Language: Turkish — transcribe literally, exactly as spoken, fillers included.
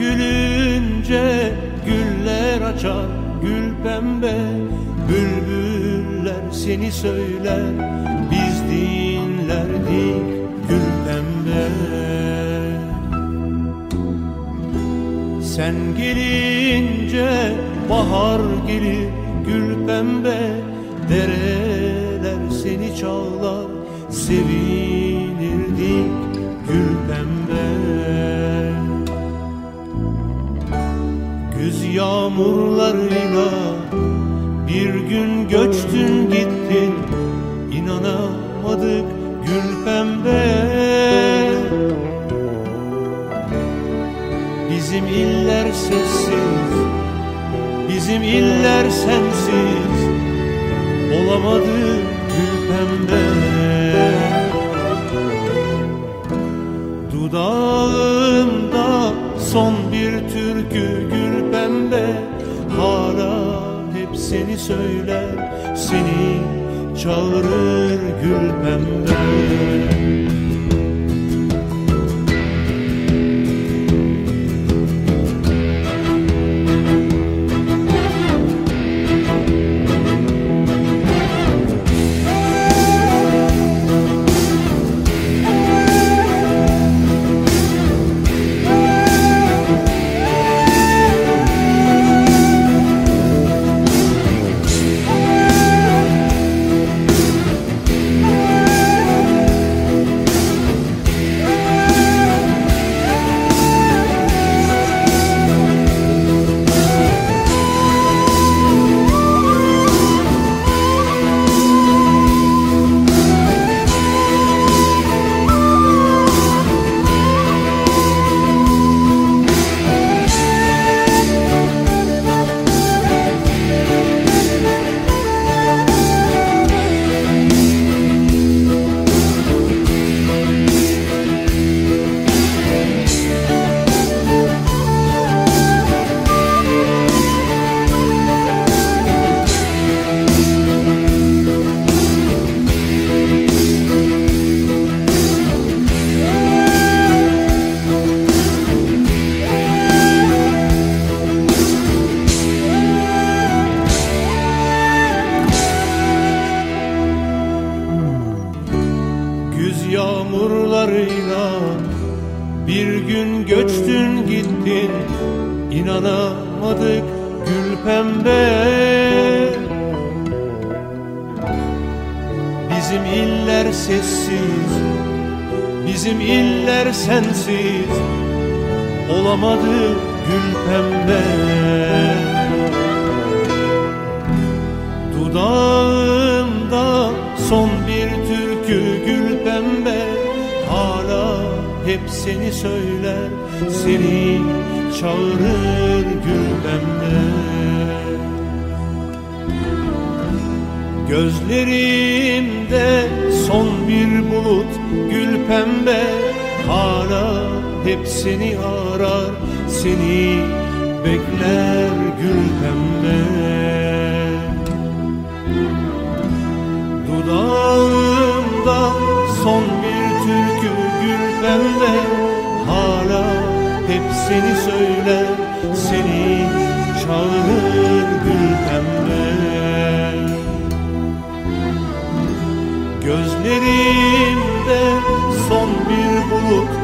gülünce güller açar gül pembe, bülbüller seni söyler, biz dinlerdik gül pembe. Sen gelince bahar gelir gül pembe, dereler seni çağlar, sevinirdik gül pembe. Güz yağmurlarıyla bir gün göçtün gittin, inanamadık gül pembe. Bizim iller sessiz, bizim iller sensiz, olamadı gül pembe. Dudağımda son bir türkü gül pembe, hala hep seni söyler, seni çağırır gül pembe. Yağmurlarıyla bir gün göçtün gittin, inanamadık gül pembe. Bizim iller sessiz, bizim iller sensiz, olamadı gül pembe. Dudağımda son bir türkü gül pembe, hala hep seni söyler, seni çağırır gül pembe. Gözlerimde son bir bulut gül pembe, hala hep seni arar, seni bekler gül pembe. Dudağımda son bir türkü gül pembe, hala hep seni söyler, seni çağırır gül pembe. Gözlerimde son bir bulut